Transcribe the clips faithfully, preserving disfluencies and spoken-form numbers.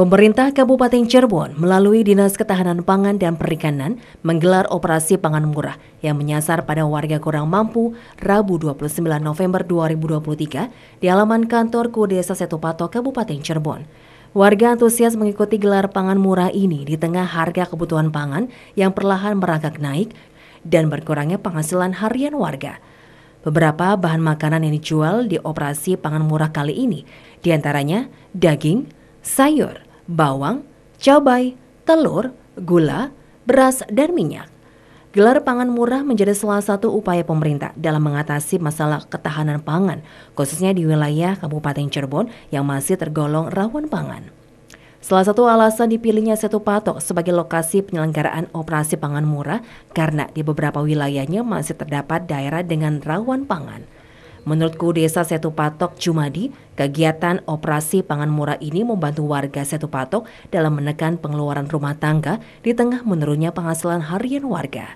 Pemerintah Kabupaten Cirebon melalui Dinas Ketahanan Pangan dan Perikanan menggelar operasi pangan murah yang menyasar pada warga kurang mampu Rabu dua puluh sembilan November dua ribu dua puluh tiga di halaman kantor Ku Desa Setupato, Kabupaten Cirebon. Warga antusias mengikuti gelar pangan murah ini di tengah harga kebutuhan pangan yang perlahan merangkak naik dan berkurangnya penghasilan harian warga. Beberapa bahan makanan yang dijual di operasi pangan murah kali ini diantaranya daging, sayur, bawang, cabai, telur, gula, beras, dan minyak. Gelar pangan murah menjadi salah satu upaya pemerintah dalam mengatasi masalah ketahanan pangan, khususnya di wilayah Kabupaten Cirebon yang masih tergolong rawan pangan. Salah satu alasan dipilihnya Setupato sebagai lokasi penyelenggaraan operasi pangan murah karena di beberapa wilayahnya masih terdapat daerah dengan rawan pangan. Menurut Ku Desa Setupato Jumadi, kegiatan operasi pangan murah ini membantu warga Setupato dalam menekan pengeluaran rumah tangga di tengah menurunnya penghasilan harian warga.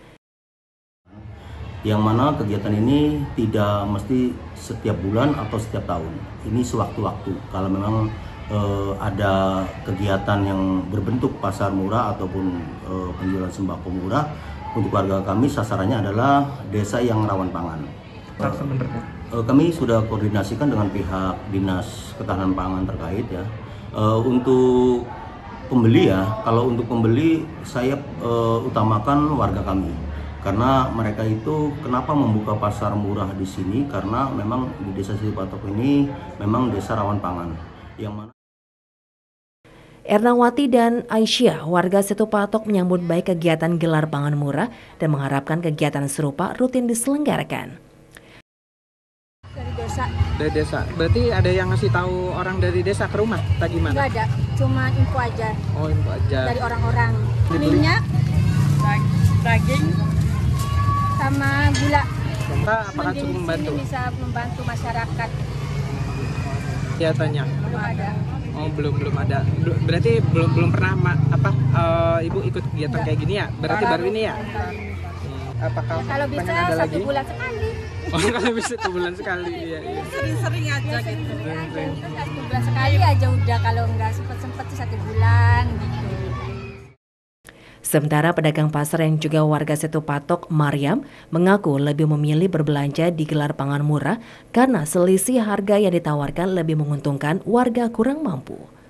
Yang mana kegiatan ini tidak mesti setiap bulan atau setiap tahun. Ini sewaktu-waktu. Kalau memang eh, ada kegiatan yang berbentuk pasar murah ataupun eh, penjualan sembako murah, untuk warga kami sasarannya adalah desa yang rawan pangan. Sebenarnya kami sudah koordinasikan dengan pihak Dinas Ketahanan Pangan terkait ya. Untuk pembeli ya, kalau untuk pembeli saya utamakan warga kami karena mereka itu kenapa membuka pasar murah di sini karena memang di Desa Setupato ini memang desa rawan pangan yang mana. Ernawati dan Aisyah, warga Setupato menyambut baik kegiatan gelar pangan murah dan mengharapkan kegiatan serupa rutin diselenggarakan. Dari desa. Dari desa. Berarti ada yang ngasih tahu orang dari desa ke rumah atau gimana? Enggak ada, cuma info aja. Oh, info aja. Dari orang-orang. Dibeli. Minyak, daging, sama gula. Pak, apakah Mungkin cukup di membantu? sini bisa membantu masyarakat. Kegiatannya. Belum ada. Oh, belum belum ada. Berarti belum belum pernah ma, apa uh, Ibu ikut kegiatan Enggak. kayak gini ya? Berarti baru ini ya? Hmm, apakah Ya, kalau bisa pengen ada satu lagi? bulan sekali. Oh, kalau bisa satu bulan sekali, iya, iya. Sering-sering aja gitu. Satu bulan sekali aja udah, kalau nggak sempet-sempet satu bulan gitu. Sementara pedagang pasar yang juga warga Setupato, Mariam, mengaku lebih memilih berbelanja di gelar pangan murah karena selisih harga yang ditawarkan lebih menguntungkan warga kurang mampu.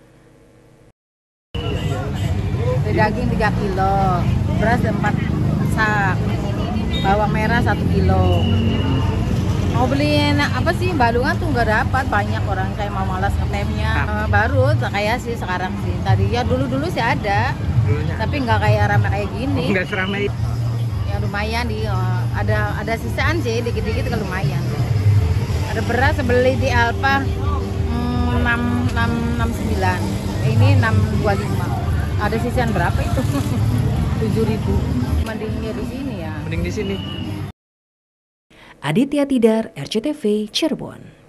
Daging tiga kilo, beras empat sak, bawang merah satu kilo. Mau beliin apa sih, balungan tuh nggak dapat, banyak orang kayak mau malas ngetemnya. Uh, baru kayak sih sekarang sih, tadi ya dulu-dulu sih ada. Dulunya. Tapi nggak kayak ramai kayak gini. Oh, nggak seramai. Ya lumayan di uh, ada ada sisaan sih, dikit-dikit kan lumayan. Ada beras beli di Alfa hmm, enam enam sembilan, ini enam dua lima. Ada sisaan berapa itu? tujuh ribu. Mendingnya di sini ya. Mending di sini. Aditya Tidar, R C T V, Cirebon.